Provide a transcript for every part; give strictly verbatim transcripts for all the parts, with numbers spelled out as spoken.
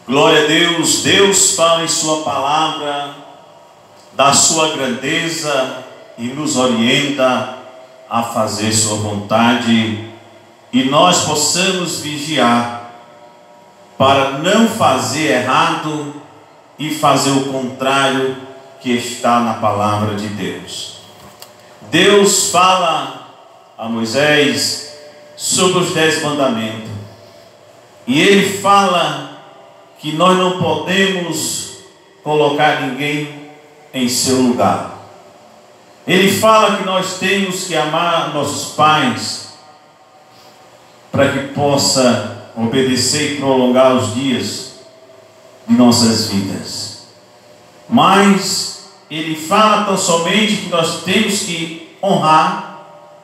Glória a Deus. Deus fala em sua palavra da sua grandeza e nos orienta a fazer sua vontade, e nós possamos vigiar para não fazer errado e fazer o contrário que está na palavra de Deus. Deus fala a Moisés sobre os dez mandamentos, e ele fala que nós não podemos colocar ninguém em seu lugar. Ele fala que nós temos que amar nossos pais para que possa obedecer e prolongar os dias de nossas vidas. Mas ele fala tão somente que nós temos que honrar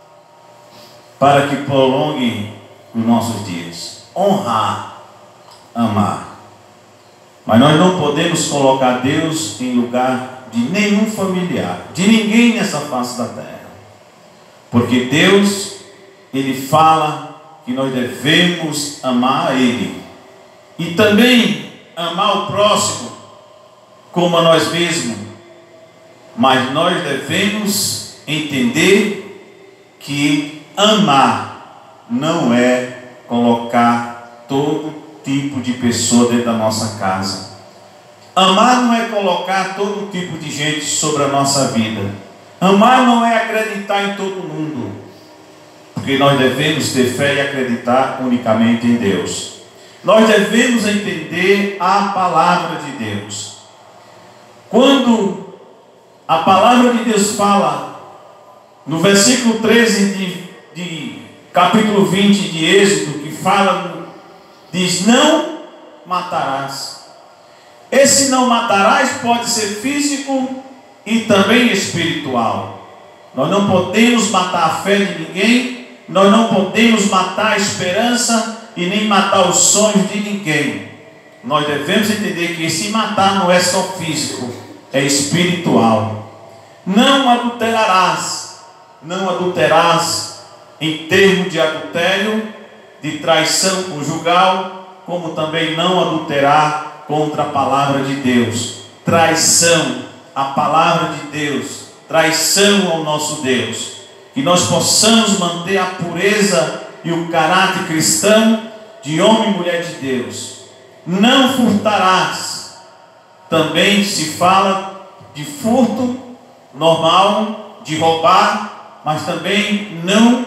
para que prolongue os nossos dias. Honrar, amar. Mas nós não podemos colocar Deus em lugar de nenhum familiar, de ninguém nessa face da terra. Porque Deus, Ele fala que nós devemos amar a Ele. E também amar o próximo como a nós mesmos. Mas nós devemos entender que amar não é colocar todo tipo de pessoa dentro da nossa casa. Amar não é colocar todo tipo de gente sobre a nossa vida. Amar não é acreditar em todo mundo, porque nós devemos ter fé e acreditar unicamente em Deus. Nós devemos entender a palavra de Deus. Quando a palavra de Deus fala no versículo treze de, de capítulo vinte de Êxodo, que fala, diz: não matarás. Esse não matarás pode ser físico e também espiritual. Nós não podemos matar a fé de ninguém, nós não podemos matar a esperança e nem matar os sonhos de ninguém. Nós devemos entender que esse matar não é só físico, é espiritual. Não adulterarás. Não adulterarás em termos de adultério, de traição conjugal, como também não adulterar contra a palavra de Deus. Traição à palavra de Deus, traição ao nosso Deus. Que nós possamos manter a pureza e o caráter cristão de homem e mulher de Deus. Não furtarás. Também se fala de furto normal, de roubar, mas também não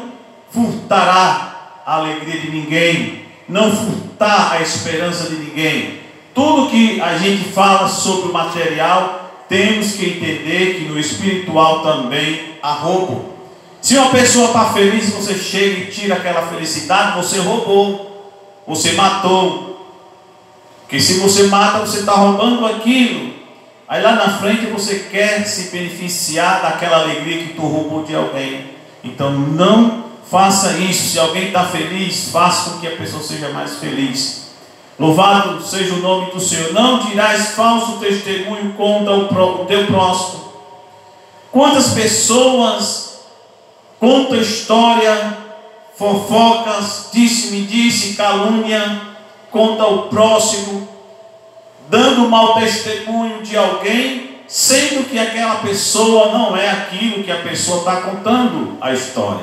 furtará a alegria de ninguém, não furtar a esperança de ninguém. Tudo que a gente fala sobre o material, temos que entender que no espiritual também há roubo. Se uma pessoa está feliz, você chega e tira aquela felicidade, você roubou, você matou. Porque se você mata, você está roubando aquilo. Aí lá na frente você quer se beneficiar daquela alegria que tu roubou de alguém. Então não faça isso. Se alguém está feliz, faça com que a pessoa seja mais feliz. Louvado seja o nome do Senhor. Não dirás falso testemunho contra o teu próximo. Quantas pessoas contam história, fofocas, disse-me disse, calúnia contra o próximo, dando mau testemunho de alguém, sendo que aquela pessoa não é aquilo que a pessoa está contando a história.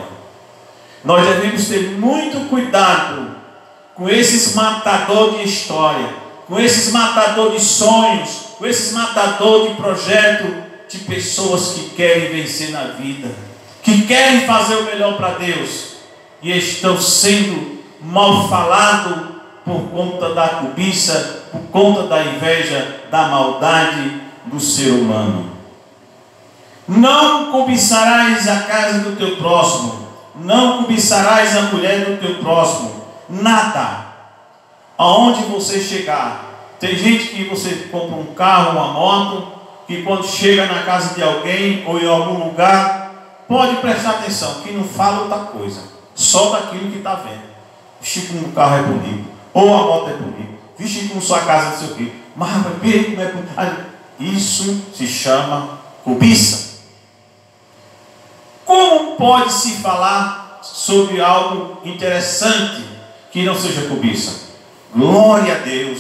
Nós devemos ter muito cuidado com esses matadores de história, com esses matadores de sonhos, com esses matadores de projeto, de pessoas que querem vencer na vida, que querem fazer o melhor para Deus e estão sendo mal falados por conta da cobiça, por conta da inveja, da maldade do ser humano. Não cobiçarás a casa do teu próximo, não cobiçarás a mulher do teu próximo. Nada. Aonde você chegar, tem gente que você compra um carro, uma moto, que quando chega na casa de alguém ou em algum lugar, pode prestar atenção, que não fala outra coisa, só daquilo que está vendo. Vixe, como o carro é bonito, ou a moto é bonita, vixe, como sua casa não sei o quê, mas como é bonito. Isso se chama cobiça. Como pode se falar sobre algo interessante que não seja cobiça? Glória a Deus, que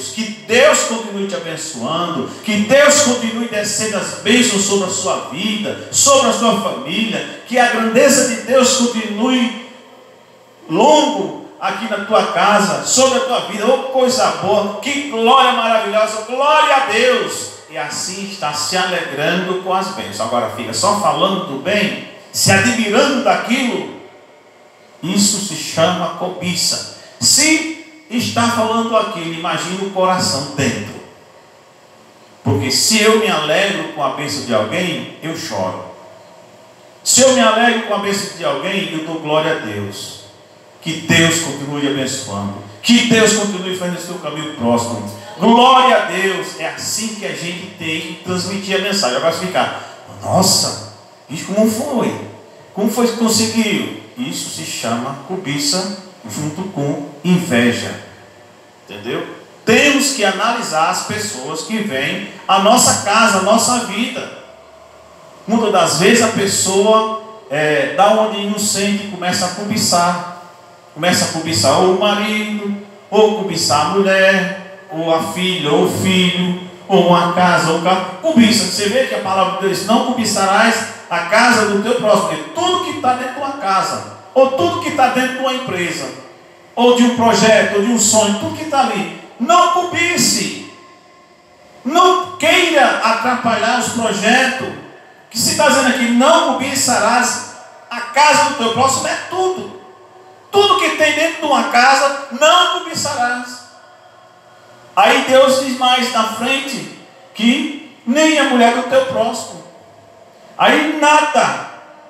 Deus continue te abençoando, que Deus continue descendo as bênçãos sobre a sua vida, sobre a sua família, que a grandeza de Deus continue longo aqui na tua casa, sobre a tua vida. Oh, coisa boa, que glória maravilhosa, glória a Deus. E assim está se alegrando com as bênçãos. Agora fica só falando do bem, se admirando daquilo, isso se chama cobiça. Se está falando aquilo, imagina o coração dentro. Porque se eu me alegro com a bênção de alguém, eu choro. Se eu me alegro com a bênção de alguém, eu dou glória a Deus. Que Deus continue abençoando, que Deus continue fazendo esse teu caminho próximo. Glória a Deus. É assim que a gente tem que transmitir a mensagem. Agora você ficar, nossa, isso como foi? Como foi que conseguiu? Isso se chama cobiça junto com inveja. Entendeu? Temos que analisar as pessoas que vêm à nossa casa, à nossa vida. Muitas das vezes a pessoa é, dá uma de inocente e começa a cobiçar. Começa a cobiçar ou o marido, ou cobiçar a mulher, ou a filha, ou o filho, ou uma casa, ou um carro. Cobiça. Você vê que a palavra de Deus diz, não cobiçarás a casa do teu próximo. Porque tudo que está dentro de uma casa, ou tudo que está dentro de uma empresa, ou de um projeto, ou de um sonho, tudo que está ali, não cobice. Não queira atrapalhar os projetos. Que se está dizendo aqui, não cobiçarás a casa do teu próximo, é tudo. Tudo que tem dentro de uma casa, não cobiçarás. Aí Deus diz mais na frente, que nem a mulher do teu próximo. Aí nada.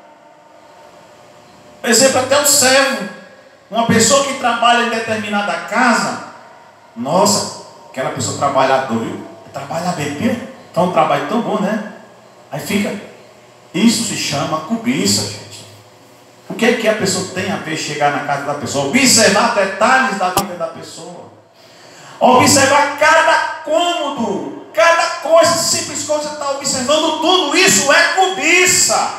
Por exemplo, até o servo. Uma pessoa que trabalha em determinada casa, nossa, aquela pessoa trabalhadora, viu? Trabalha bem, viu? Então um trabalho tão bom, né? Aí fica, isso se chama cobiça, gente. O que é que a pessoa tem a ver chegar na casa da pessoa? Observar detalhes da vida da pessoa. Observar cada cômodo, cada coisa, simples coisa, está observando tudo. Isso é cobiça.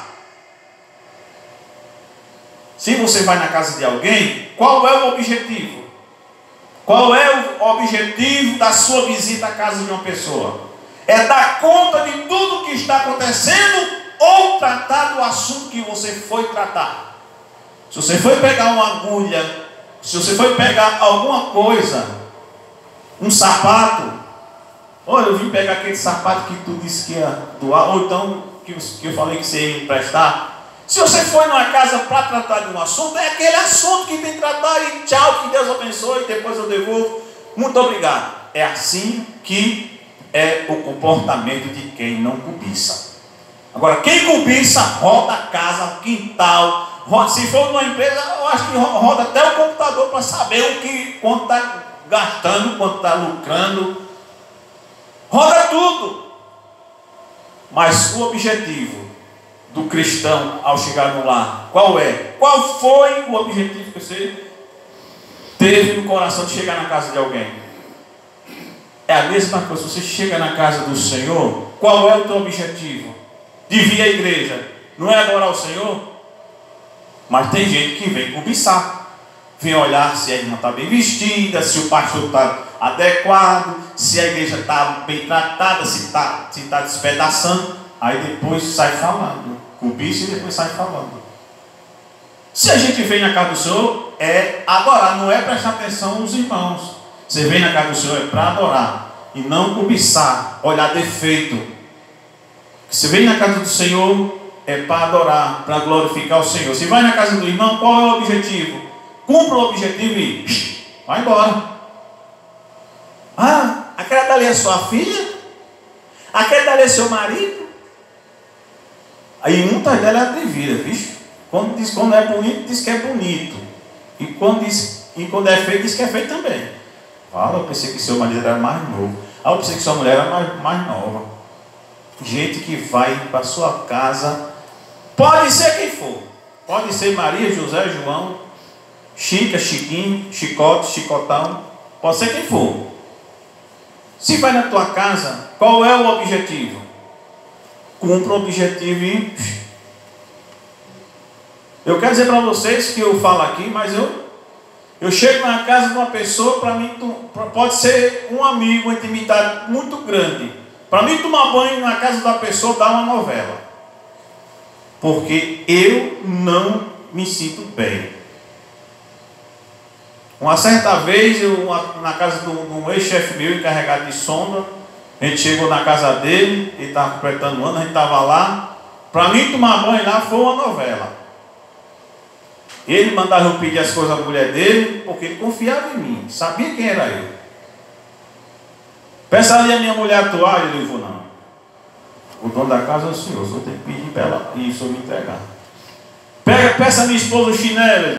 Se você vai na casa de alguém, qual é o objetivo? Qual é o objetivo da sua visita à casa de uma pessoa? É dar conta de tudo que está acontecendo ou tratar do assunto que você foi tratar? Se você foi pegar uma agulha, se você foi pegar alguma coisa, um sapato, olha, eu vim pegar aquele sapato que tu disse que ia doar, ou então que eu falei que você ia emprestar. Se você foi numa casa para tratar de um assunto, é aquele assunto que tem que tratar e tchau, que Deus abençoe, e depois eu devolvo. Muito obrigado. É assim que é o comportamento de quem não cobiça. Agora, quem cobiça, roda a casa, quintal. Se for numa empresa, eu acho que roda até o computador para saber o que, quanto está gastando, quanto está lucrando. Roda tudo. Mas o objetivo do cristão ao chegar no lar, qual é? Qual foi o objetivo que você teve no coração de chegar na casa de alguém? É a mesma coisa. Se você chega na casa do Senhor, qual é o teu objetivo? De vir à igreja, não é adorar o Senhor? Mas tem gente que vem cobiçar, vem olhar se a irmã está bem vestida, se o pastor está adequado, se a igreja está bem tratada, se está se tá despedaçando. Aí depois sai falando, cobiça e depois sai falando. Se a gente vem na casa do Senhor, é adorar, não é prestar atenção nos irmãos. Você vem na casa do Senhor é para adorar e não cobiçar, olhar defeito. Você vem na casa do Senhor é para adorar, para glorificar o Senhor. Se vai na casa do irmão, qual é o objetivo? Cumpra o objetivo e vai embora. Ah, aquela dali é sua filha? Aquela dali é seu marido? Aí muitas delas é atrevida, viu? Quando diz quando é bonito, diz que é bonito. E quando, diz, e quando é feio, diz que é feio também. Fala, eu pensei que seu marido era mais novo. Ah, eu pensei que sua mulher era mais, mais nova. Gente que vai para sua casa, pode ser quem for. Pode ser Maria, José, João, Chica, Chiquinho, Chicote, Chicotão. Pode ser quem for. Se vai na tua casa, qual é o objetivo? Cumpra o objetivo e... Eu quero dizer para vocês que eu falo aqui, mas eu Eu chego na casa de uma pessoa, para mim pode ser um amigo, uma intimidade muito grande. Para mim tomar banho na casa da pessoa dá uma novela. Porque eu não me sinto bem. Uma certa vez, eu, na casa de um ex-chefe meu, encarregado de sonda, a gente chegou na casa dele, ele estava completando um ano, a gente estava lá. Para mim tomar banho lá foi uma novela. Ele mandava eu pedir as coisas à mulher dele, porque ele confiava em mim, sabia quem era eu. Peça ali a minha mulher a toalha, ele falou, não. O dono da casa é o senhor, o senhor tem que pedir para ela e o senhor me entregar. Pega, peça a minha esposa o chinelo.